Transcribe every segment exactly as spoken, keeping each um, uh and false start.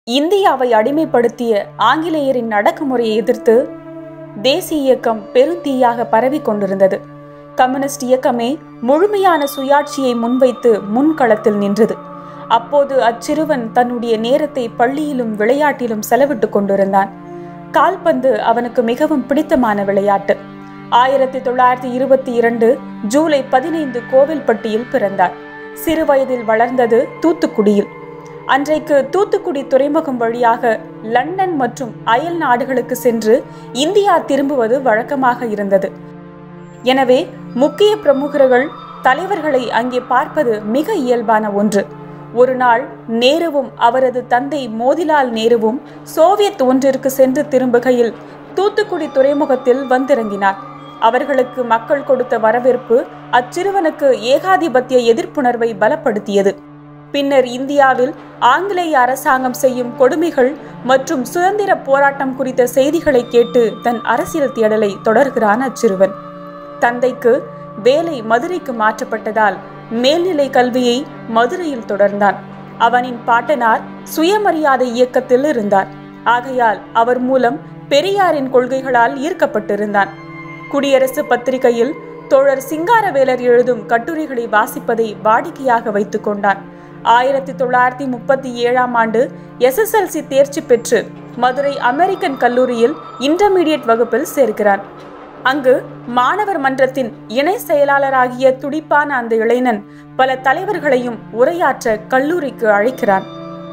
இந்தியாவை அடிமைப்படுத்திய ஆங்கிலேயரின் அடக்குமுறையை எதிர்த்து தேசிய இயக்கம் பெருந்தீயாக பரவி கொண்டிருந்தது. கம்யூனிஸ்ட் இயக்கமே முழுமையான சுயாட்சியை முன்வைத்து முன்களத்தில் நின்றது. அப்போது அச்சிறுவன் தன்னுடைய நேரத்தை பள்ளியிலும் விளையாட்டிலும் செலவிட்டுக் கொண்டிருந்தான். கால்பந்து அவனுக்கு மிகவும் பிடித்தமான விளையாட்டு. ஆயிரத்தி தொள்ளாயிரத்தி இருபத்தி இரண்டு ஜூலை பதினைந்து கோவில்பட்டியில் பிறந்தார். சிறு வயதில் வளர்ந்தது தூத்துக்குடியில். அன்றைக்கு தூத்துக்குடி துறைமுகம் வழியாக லண்டன் மற்றும் அயல் நாடுகளுக்கு சென்று இந்தியா திரும்புவது வழக்கமாக இருந்தது. எனவே முக்கிய பிரமுகர்கள் தலைவர்களை அங்கே பார்ப்பது மிக இயல்பான ஒன்று. ஒரு நாள் நேருவும் அவரது தந்தை மோதிலால் நேருவும் சோவியத் ஒன்றிற்கு சென்று திரும்புகையில் தூத்துக்குடி துறைமுகத்தில் வந்திறங்கினார். அவர்களுக்கு மக்கள் கொடுத்த வரவேற்பு அச்சிறுவனுக்கு ஏகாதிபத்திய எதிர்ப்புணர்வை பலப்படுத்தியது. பின்னர் இந்தியாவில் ஆங்கிலேய அரசாங்கம் செய்யும் கொடுமைகள் மற்றும் சுதந்திர போராட்டம் குறித்த செய்திகளை கேட்டு தன் அரசியல் தேடலை தொடர்கிறான் அச்சிறுவன். தந்தைக்கு வேலை மதுரைக்கு மாற்றப்பட்டதால் மேல்நிலை கல்வியை மதுரையில் தொடர்ந்தான். அவனின் பாட்டனார் சுயமரியாதை இயக்கத்தில் இருந்தார். ஆகையால் அவர் மூலம் பெரியாரின் கொள்கைகளால் ஈர்க்கப்பட்டிருந்தான். குடியரசு பத்திரிகையில் தோழர் சிங்காரவேலர் எழுதும் கட்டுரைகளை வாசிப்பதை வாடிக்கையாக வைத்துக் கொண்டான். ஆயிரத்தி தொள்ளாயிரத்தி முப்பத்தி ஏழாம் ஆண்டு எஸ் எஸ் எல் சி தேர்ச்சி பெற்று மதுரை அமெரிக்கன் கல்லூரியில் இன்டர்மீடியட் வகுப்பில் சேர்க்கிறான். அங்கு மாணவர் மன்றத்தின் இணை செயலாளராகிய துடிப்பான அந்த இளைஞன் பல தலைவர்களையும் உரையாற்ற கல்லூரிக்கு அழைக்கிறான்.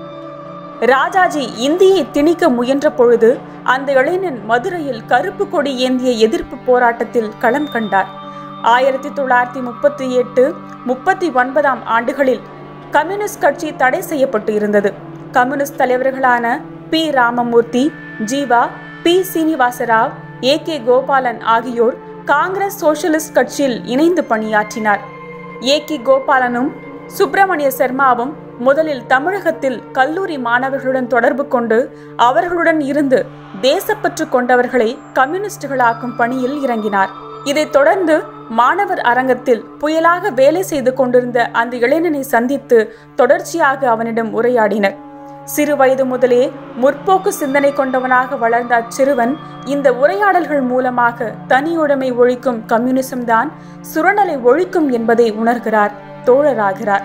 ராஜாஜி இந்தியை திணிக்க முயன்ற பொழுது அந்த இளைஞன் மதுரையில் கருப்பு கொடி ஏந்திய எதிர்ப்பு போராட்டத்தில் களம் கண்டார். ஆயிரத்தி தொள்ளாயிரத்தி முப்பத்தி எட்டு முப்பத்தி ஒன்பதாம் ஆண்டுகளில் கம்யூனிஸ்ட் கட்சி தடை செய்யப்பட்டு இருந்தது. கம்யூனிஸ்ட் தலைவர்களான P Ramamurthy, Jeeva, P Srinivasa Rao, A K Gopalan ஆகியோர் காங்கிரஸ் சோசியலிஸ்ட் கட்சியில் இணைந்து பணியாற்றினார். ஏ கே கோபாலனும் சுப்பிரமணிய சர்மாவும் முதலில் தமிழகத்தில் கல்லூரி மாணவர்களுடன் தொடர்பு கொண்டு அவர்களுடன் இருந்து தேசப்பற்று கொண்டவர்களை கம்யூனிஸ்டுகளாக்கும் பணியில் இறங்கினார். இதைத் தொடர்ந்து மாணவர் அரங்கத்தில் புயலாக வேலை செய்து கொண்டிருந்த அந்த இளைஞனை சந்தித்து தொடர்ச்சியாக அவனிடம் உரையாடினர். சிறு வயது முதலே முற்போக்கு சிந்தனை கொண்டவனாக வளர்ந்த அச்சிறுவன் இந்த உரையாடல்கள் மூலமாக தனியுடைமை ஒழிக்கும் கம்யூனிசம் தான் சுரண்டலை ஒழிக்கும் என்பதை உணர்கிறார், தோழராகிறார்.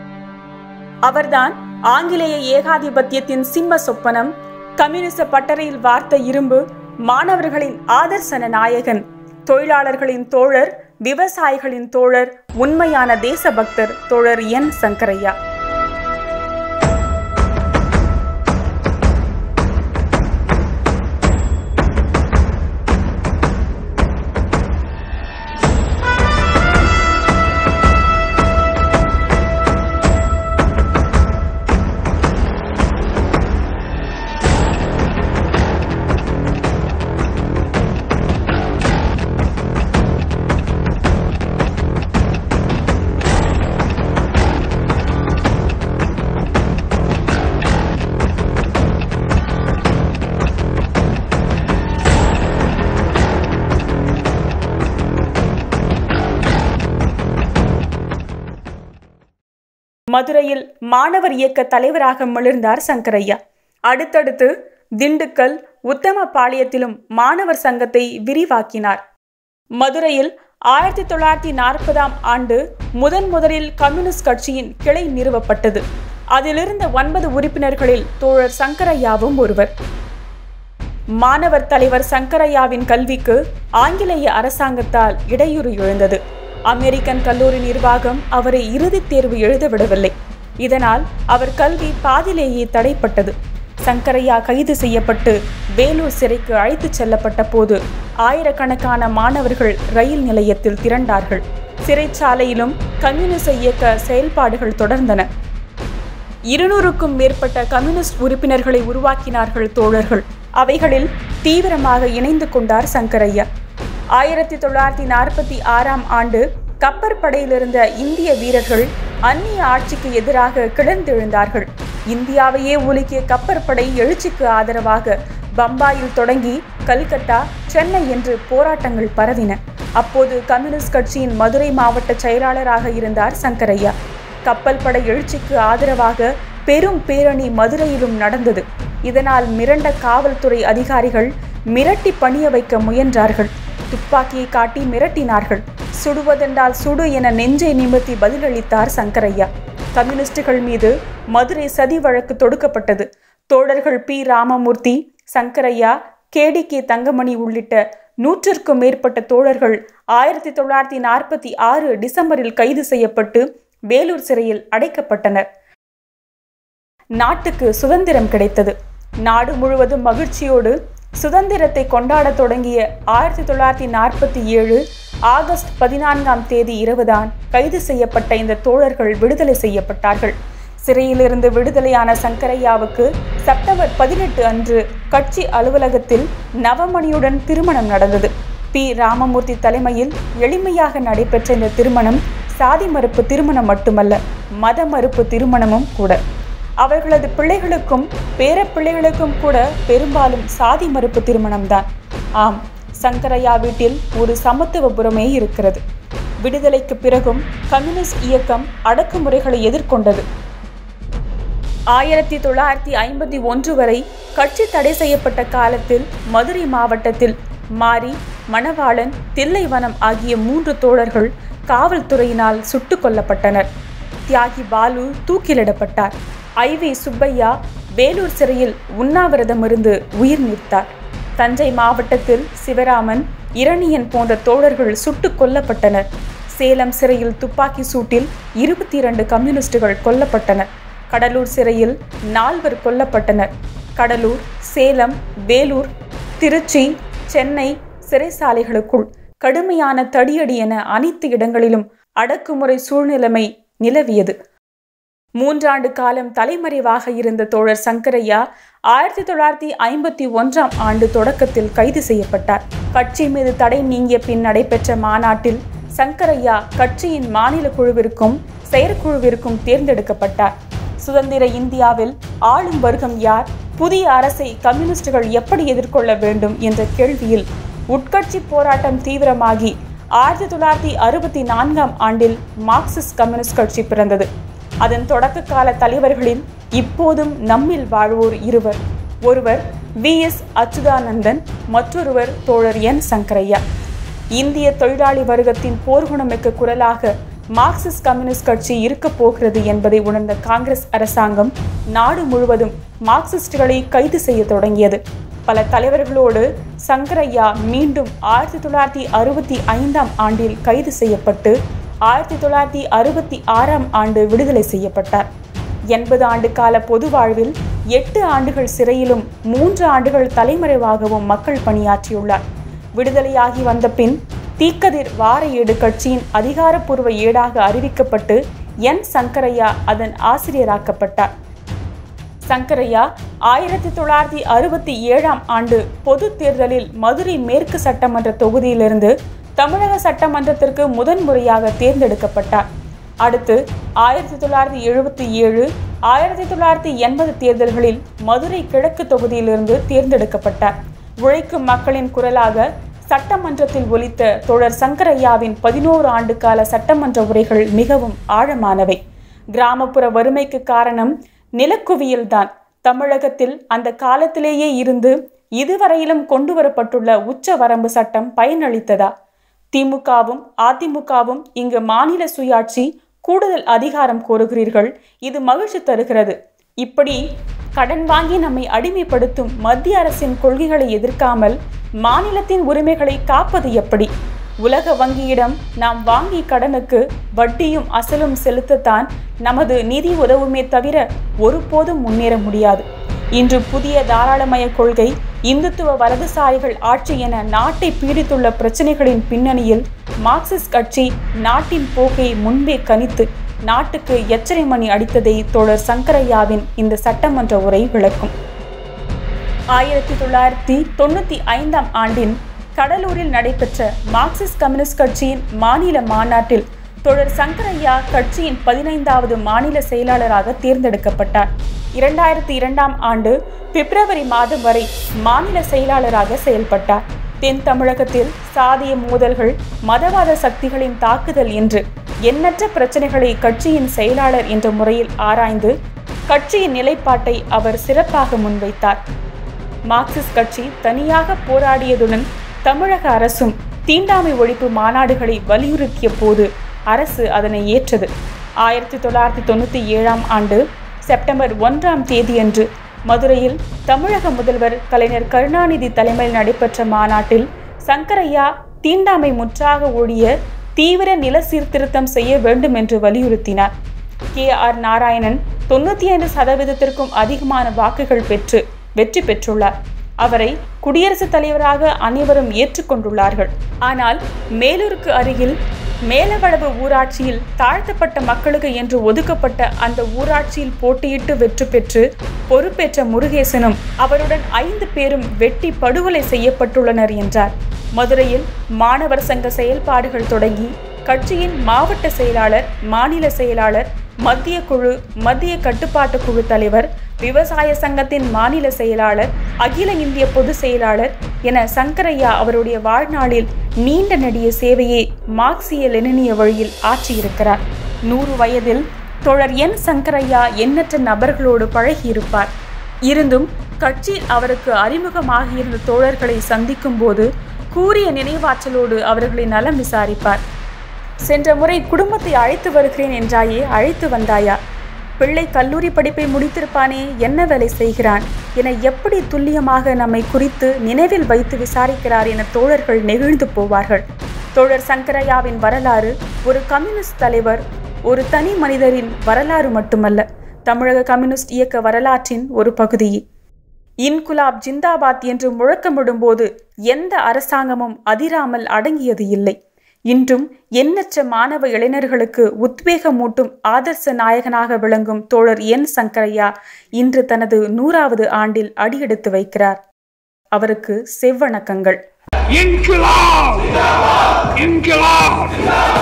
அவர்தான் ஆங்கிலேய ஏகாதிபத்தியத்தின் சிம்ம சொப்பனம், கம்யூனிச பட்டறையில் வார்த்த இரும்பு, மாணவர்களின் ஆதர்சன நாயகன், தொழிலாளர்களின் தோழர், விவசாயிகளின் தோழர், உண்மையான தேசபக்தர் தோழர் என் சங்கரையா. மதுரையில் மாணவர் இயக்க தலைவராக மிளிர்ந்தார் சங்கரையா. அடுத்தடுத்து திண்டுக்கல், உத்தமபாளையத்திலும் மாணவர் சங்கத்தை விரிவாக்கினார். மதுரையில் ஆயிரத்தி தொள்ளாயிரத்தி நாற்பதாம் ஆண்டு முதன் முதலில் கம்யூனிஸ்ட் கட்சியின் கிளை நிறுவப்பட்டது. அதிலிருந்த ஒன்பது உறுப்பினர்களில் தோழர் சங்கரையாவும் ஒருவர். மாணவர் தலைவர் சங்கரையாவின் கல்விக்கு ஆங்கிலேய அரசாங்கத்தால் இடையூறு எழுந்தது. அமெரிக்கன் கல்லூரி நிர்வாகம் அவரை இறுதித் தேர்வு எழுத விடவில்லை. இதனால் அவர் கல்வி பாதிலேயே தடைப்பட்டது. சங்கரையா கைது செய்யப்பட்டு வேலூர் சிறைக்கு அழைத்துச் செல்லப்பட்ட போது ஆயிரக்கணக்கான மாணவர்கள் ரயில் நிலையத்தில் திரண்டார்கள். சிறைச்சாலையிலும் கம்யூனிச இயக்க செயல்பாடுகள் தொடர்ந்தன. இருநூறுக்கும் மேற்பட்ட கம்யூனிஸ்ட் உறுப்பினர்களை உருவாக்கினார்கள் தோழர்கள். அவைகளில் தீவிரமாக இணைந்து கொண்டார் சங்கரையா. ஆயிரத்தி தொள்ளாயிரத்தி நாற்பத்தி ஆறாம் ஆண்டு கப்பற்படையிலிருந்த இந்திய வீரர்கள் அந்நிய ஆட்சிக்கு எதிராக கிளர்ந்தெழுந்தார்கள். இந்தியாவையே உலுக்கிய கப்பற்படை எழுச்சிக்கு ஆதரவாக பம்பாயில் தொடங்கி கல்கத்தா, சென்னை என்று போராட்டங்கள் பரவின. அப்போது கம்யூனிஸ்ட் கட்சியின் மதுரை மாவட்ட செயலாளராக இருந்தார் சங்கரையா. கப்பல் படை எழுச்சிக்கு ஆதரவாக பெரும் பேரணி மதுரையிலும் நடந்தது. இதனால் மிரண்ட காவல்துறை அதிகாரிகள் மிரட்டி பணிய வைக்க முயன்றார்கள். துப்பாக்கியை காட்டி மிரட்டினார்கள். சுடுவதென்றால் சுடு என நெஞ்சை நிமிர்த்தி பதிலளித்தார் சங்கரையா. கம்யூனிஸ்டுகள் மீது மதுரை சதி வழக்கு தொடுக்கப்பட்டது. தோழர்கள் P Ramamurthy, Sankaraiah, K T K Thangamani உள்ளிட்ட நூற்றிற்கும் மேற்பட்ட தோழர்கள் ஆயிரத்தி தொள்ளாயிரத்தி நாற்பத்தி ஆறு டிசம்பரில் கைது செய்யப்பட்டு வேலூர் சிறையில் அடைக்கப்பட்டனர். நாட்டுக்கு சுதந்திரம் கிடைத்தது. நாடு முழுவதும் மகிழ்ச்சியோடு சுதந்திரத்தை கொண்டாட தொடங்கிய ஆயிரத்தி தொள்ளாயிரத்தி நாற்பத்தி ஏழு ஆகஸ்ட் பதினான்காம் தேதி இரவுதான் கைது செய்யப்பட்ட இந்த தோழர்கள் விடுதலை செய்யப்பட்டார்கள். சிறையிலிருந்து விடுதலையான சங்கரையாவுக்கு செப்டம்பர் பதினெட்டு அன்று கட்சி அலுவலகத்தில் நவமணியுடன் திருமணம் நடந்தது. பி ராமமூர்த்தி தலைமையில் எளிமையாக நடைபெற்ற இந்த திருமணம் சாதி மறுப்பு திருமணம் மட்டுமல்ல, மத மறுப்பு திருமணமும் கூட. அவர்களது பிள்ளைகளுக்கும் பேர பிள்ளைகளுக்கும் கூட பெரும்பாலும் சாதி மறுப்பு திருமணம்தான். ஆம், சங்கரையா வீட்டில் ஒரு சமத்துவபுரமே இருக்கிறது. விடுதலைக்கு பிறகும் கம்யூனிஸ்ட் இயக்கம் அடக்குமுறைகளை எதிர்கொண்டது. ஆயிரத்தி தொள்ளாயிரத்தி ஐம்பத்தி ஒன்று வரை கட்சி தடை செய்யப்பட்ட காலத்தில் மதுரை மாவட்டத்தில் மாரி, மணவாளன், தில்லைவனம் ஆகிய மூன்று தோழர்கள் காவல்துறையினால் சுட்டுக் கொல்லப்பட்டனர். தியாகி பாலு தூக்கிலிடப்பட்டார். ஐ வி சுப்பையா வேலூர் சிறையில் உண்ணாவிரதம் இருந்து உயிர் நீத்தார். தஞ்சை மாவட்டத்தில் சிவராமன், இரணியன் போன்ற தோழர்கள் சுட்டுக் கொல்லப்பட்டனர். சேலம் சிறையில் துப்பாக்கி சூட்டில் இருபத்தி இரண்டு கம்யூனிஸ்டுகள் கொல்லப்பட்டனர். கடலூர் சிறையில் நால்வர் கொல்லப்பட்டனர். கடலூர், சேலம், வேலூர், திருச்சி, சென்னை சிறைசாலைகளுக்குள் கடுமையான தடியடி என அனைத்து இடங்களிலும் அடக்குமுறை சூழ்நிலைமை நிலவியது. மூன்றாண்டு காலம் தலைமறைவாக இருந்த தோழர் சங்கரையா ஆயிரத்தி தொள்ளாயிரத்தி ஐம்பத்தி ஒன்றாம் ஆண்டு தொடக்கத்தில் கைது செய்யப்பட்டார். கட்சி மீது தடை நீங்கிய பின் நடைபெற்ற மாநாட்டில் சங்கரையா கட்சியின் மாநில குழுவிற்கும் செயற்குழுவிற்கும் தேர்ந்தெடுக்கப்பட்டார். சுதந்திர இந்தியாவில் ஆளும் வர்க்கம் யார், புதிய அரசை கம்யூனிஸ்டுகள் எப்படி எதிர்கொள்ள வேண்டும் என்ற கேள்வியில் உட்கட்சி போராட்டம் தீவிரமாகி ஆயிரத்தி தொள்ளாயிரத்தி அறுபத்தி நான்காம் ஆண்டில் மார்க்சிஸ்ட் கம்யூனிஸ்ட் கட்சி பிறந்தது. அதன் தொடக்க கால தலைவர்களில் இப்போதும் நம்மில் வாழ்வோர் இருவர். ஒருவர் வி எஸ் அச்சுதானந்தன், மற்றொருவர் தோழர் என் சங்கரையா. இந்திய தொழிலாளி வர்க்கத்தின் போர்க்குணமிக்க குரலாக மார்க்சிஸ்ட் கம்யூனிஸ்ட் கட்சி இருக்க போகிறது என்பதை உணர்ந்த காங்கிரஸ் அரசாங்கம் நாடு முழுவதும் மார்க்சிஸ்டுகளை கைது செய்ய தொடங்கியது. பல தலைவர்களோடு சங்கரையா மீண்டும் ஆயிரத்தி தொள்ளாயிரத்தி அறுபத்தி ஐந்தாம் ஆண்டில் கைது செய்யப்பட்டு ஆயிரத்தி தொள்ளாயிரத்தி அறுபத்தி ஆறாம் ஆண்டு விடுதலை செய்யப்பட்டார். எண்பது ஆண்டு கால பொது வாழ்வில் எட்டு ஆண்டுகள் சிறையிலும் மூன்று ஆண்டுகள் தலைமறைவாகவும் மக்கள் பணியாற்றியுள்ளார். விடுதலையாகி வந்த பின் தீக்கதிர் வார ஏடு கட்சியின் அதிகாரப்பூர்வ ஏடாக அறிவிக்கப்பட்டு என் சங்கரையா அதன் ஆசிரியராக்கப்பட்டார். சங்கரையா ஆயிரத்தி தொள்ளாயிரத்தி அறுபத்தி ஏழாம் ஆண்டு பொது தேர்தலில் மதுரை மேற்கு சட்டமன்ற தொகுதியிலிருந்து தமிழக சட்டமன்றத்திற்கு முதன்முறையாக தேர்ந்தெடுக்கப்பட்டார். அடுத்து ஆயிரத்தி தொள்ளாயிரத்தி எழுபத்தி ஏழு ஆயிரத்தி தொள்ளாயிரத்தி எண்பது தேர்தல்களில் மதுரை கிழக்கு தொகுதியிலிருந்து தேர்ந்தெடுக்கப்பட்டார். உழைக்கும் மக்களின் குரலாக சட்டமன்றத்தில் ஒலித்த தோழர் சங்கரையாவின் பதினோரு ஆண்டு கால சட்டமன்ற உரைகள் மிகவும் ஆழமானவை. கிராமப்புற வறுமைக்கு காரணம் நிலக்குவியல்தான். தமிழகத்தில் அந்த காலத்திலேயே இருந்து இதுவரையிலும் கொண்டு வரப்பட்டுள்ள உச்ச வரம்பு சட்டம் பயனளித்ததா? திமுகவும் அதிமுகவும் இங்கு மாநில சுயாட்சி, கூடுதல் அதிகாரம் கோருகிறீர்கள், இது மகிழ்ச்சி தருகிறது. இப்படி கடன் வாங்கி நம்மை அடிமைப்படுத்தும் மத்திய அரசின் கொள்கைகளை எதிர்க்காமல் மாநிலத்தின் உரிமைகளை காப்பது எப்படி? உலக வங்கியிடம் நாம் வாங்கிய கடனுக்கு வட்டியும் அசலும் செலுத்தத்தான் நமது நிதி உதவுமே தவிர ஒருபோதும் முன்னேற முடியாது. இன்று புதிய தாராளமய கொள்கை, இந்துத்துவ வலதுசாரிகள் ஆட்சி என நாட்டை பீடித்துள்ள பிரச்சனைகளின் பின்னணியில் மார்க்சிஸ்ட் கட்சி நாட்டின் போக்கை முன்பே கணித்து நாட்டுக்கு எச்சரிக்கை மணி அடித்ததை தோழர் சங்கரையாவின் இந்த சட்டமன்ற உரை விளக்கும். ஆயிரத்தி தொள்ளாயிரத்தி தொண்ணூற்றி ஐந்தாம் ஆண்டின் கடலூரில் நடைபெற்ற மார்க்சிஸ்ட் கம்யூனிஸ்ட் கட்சியின் மாநில மாநாட்டில் தோழர் சங்கரையா கட்சியின் பதினைந்தாவது மாநில செயலாளராக தேர்ந்தெடுக்கப்பட்டார். இரண்டாயிரத்தி இரண்டாம் ஆண்டு பிப்ரவரி மாதம் வரை மாநில செயலாளராக செயல்பட்டார். தென் தமிழகத்தில் சாதிய மோதல்கள், மதவாத சக்திகளின் தாக்குதல் என்று எண்ணற்ற பிரச்சனைகளை கட்சியின் செயலாளர் என்ற முறையில் ஆராய்ந்து கட்சியின் நிலைப்பாட்டை அவர் சிறப்பாக முன்வைத்தார். மார்க்சிஸ்ட் கட்சி தனியாக போராடியதுடன் தமிழக அரசும் தீண்டாமை ஒழிப்பு மாநாடுகளை வலியுறுத்திய போது அரசு அதனை ஏற்றது. ஆயிரத்தி தொள்ளாயிரத்தி தொண்ணூற்றி ஏழாம் ஆண்டு செப்டம்பர் ஒன்றாம் தேதியன்று மதுரையில் தமிழக முதல்வர் கலைஞர் கருணாநிதி தலைமையில் நடைபெற்ற மாநாட்டில் சங்கரையா தீண்டாமை முற்றாக ஒழிய தீவிர நில சீர்திருத்தம் செய்ய வேண்டும் என்று வலியுறுத்தினார். கே ஆர் நாராயணன் தொண்ணூற்றி ஐந்து சதவீதத்திற்கும் அதிகமான வாக்குகள் பெற்று வெற்றி பெற்றுள்ளார். அவரை குடியரசுத் தலைவராக அனைவரும் ஏற்றுக்கொண்டுள்ளார்கள். ஆனால் மேலூருக்கு அருகில் மேலவளவு ஊராட்சியில் தாழ்த்தப்பட்ட மக்களுக்கு என்று ஒதுக்கப்பட்ட அந்த ஊராட்சியில் போட்டியிட்டு வெற்றி பெற்று பொறுப்பேற்ற முருகேசனும் அவருடன் ஐந்து பேரும் வெட்டி படுகொலை செய்யப்பட்டுள்ளனர் என்றார். மதுரையில் மாணவர் சங்க செயல்பாடுகள் தொடங்கி கட்சியின் மாவட்ட செயலாளர், மாநில செயலாளர், மத்திய குழு, மத்திய கட்டுப்பாட்டு குழு தலைவர், விவசாய சங்கத்தின் மாநில செயலாளர், அகில இந்திய பொதுச் செயலாளர் என சங்கரையா அவருடைய வாழ்நாளில் நீண்ட நெடிய சேவையை மார்க்சிய லெனினிய வழியில் ஆற்றியிருக்கிறார். நூறு வயதில் தோழர் என் சங்கரையா எண்ணற்ற நபர்களோடு பழகியிருப்பார். இருந்தும் கட்சியில் அவருக்கு அறிமுகமாகியிருந்த தோழர்களை சந்திக்கும் போது கூறிய நினைவாற்றலோடு அவர்களை நலம் விசாரிப்பார். சென்ற முறை குடும்பத்தை அழைத்து வருகிறேன் என்றாயே, அழைத்து வந்தாயா? பிள்ளை கல்லூரி படிப்பை முடித்திருப்பானே, என்ன வேலை செய்கிறான் என எப்படி துல்லியமாக நம்மை குறித்து நினைவில் வைத்து விசாரிக்கிறார் என தோழர்கள் நெகிழ்ந்து போவார்கள். தோழர் சங்கரையாவின் வரலாறு ஒரு கம்யூனிஸ்ட் தலைவர், ஒரு தனி மனிதரின் வரலாறு மட்டுமல்ல, தமிழக கம்யூனிஸ்ட் இயக்க வரலாற்றின் ஒரு பகுதியே. இன்குலாப் ஜிந்தாபாத் என்று முழக்கமிடும்போது எந்த அரசாங்கமும் அதிராமல் அடங்கியது இல்லை. இன்றும் எண்ணற்ற மாணவ இளைஞர்களுக்கு உத்வேகமூட்டும் ஆதர்ச நாயகனாக விளங்கும் தோழர் என் சங்கரையா இன்று தனது நூறாவது ஆண்டில் அடியெடுத்து வைக்கிறார். அவருக்கு செவ்வணக்கங்கள்.